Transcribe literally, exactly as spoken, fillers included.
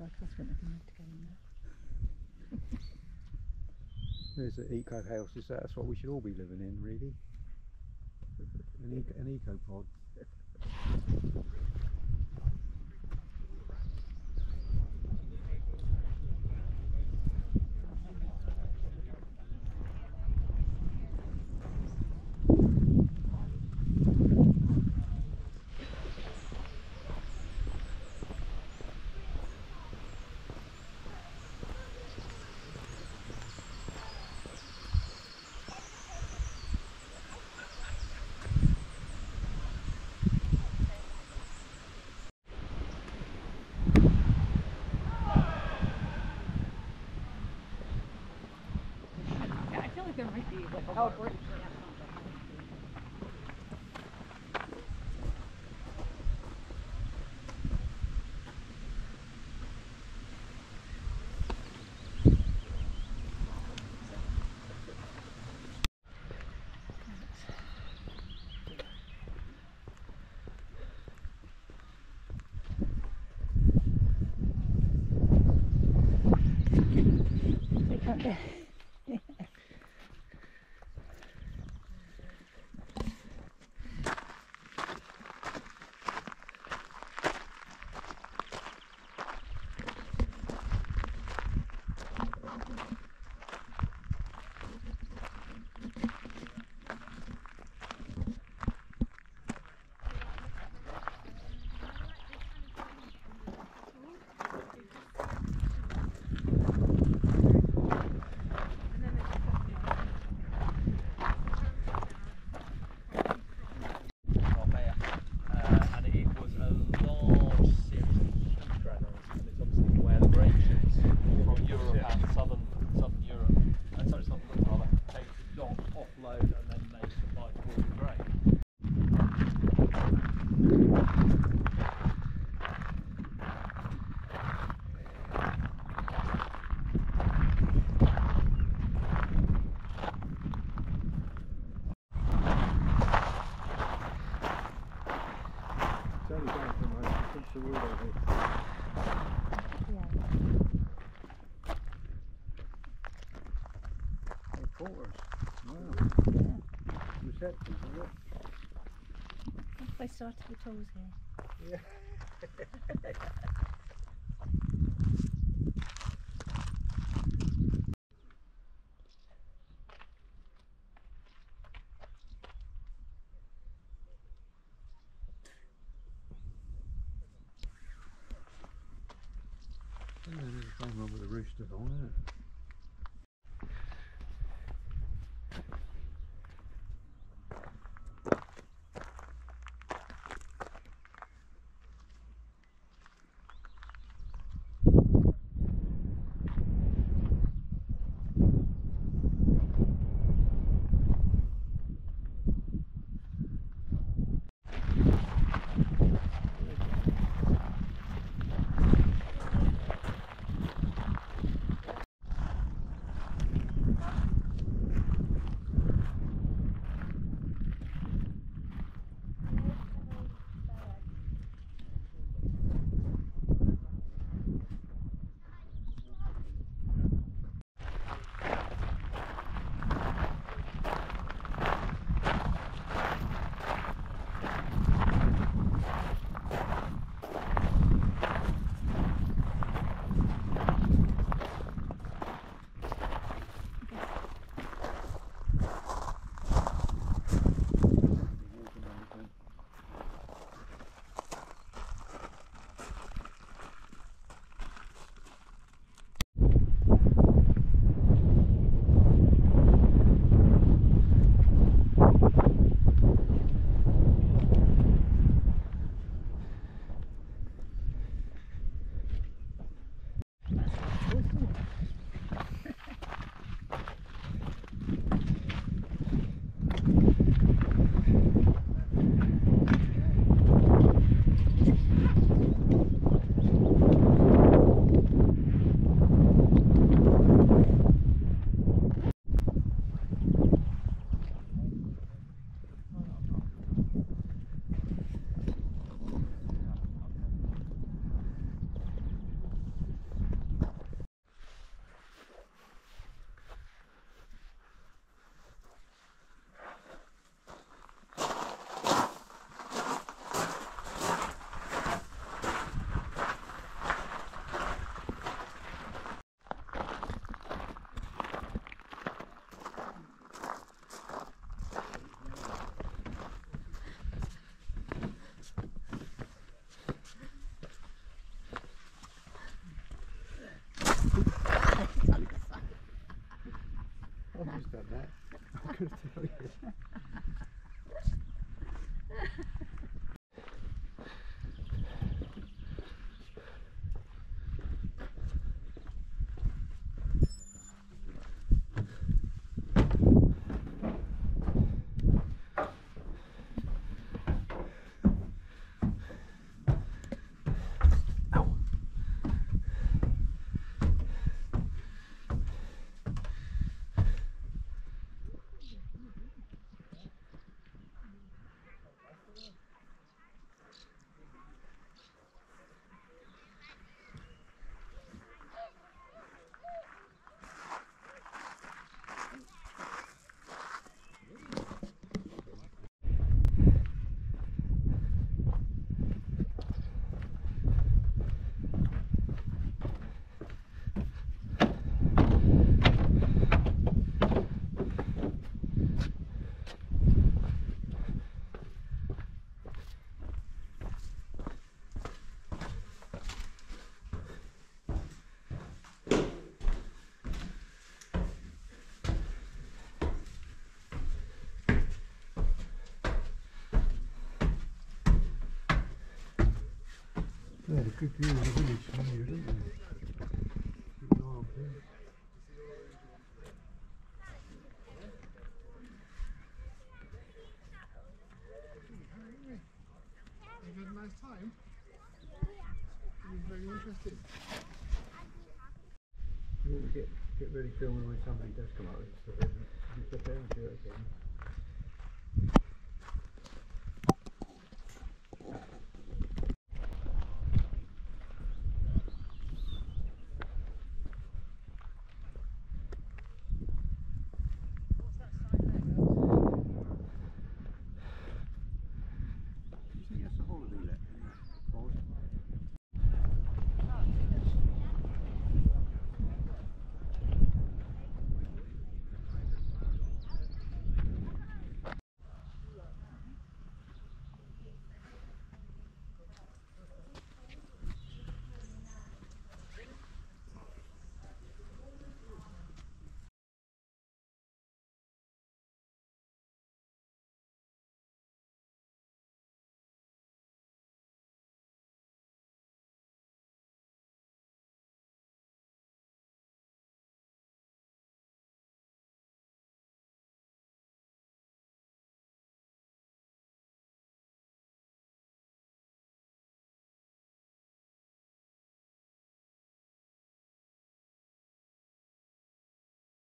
cyclists wouldn't have been able to go in there. There's an eco house. Is that, that's what we should all be living in, really. An eco, an eco pod. There might be like a oh, bridge. They can't get. They started the tools here. Yeah. There's something wrong with the rooster on, isn't it? that. I'm going to tell you. Yeah, a good view of the village from here, isn't there? Good oil there. You had a nice time? You were very interested. You want to get, get ready filming when somebody does come up and stuff, isn't it? You prepare and do it again.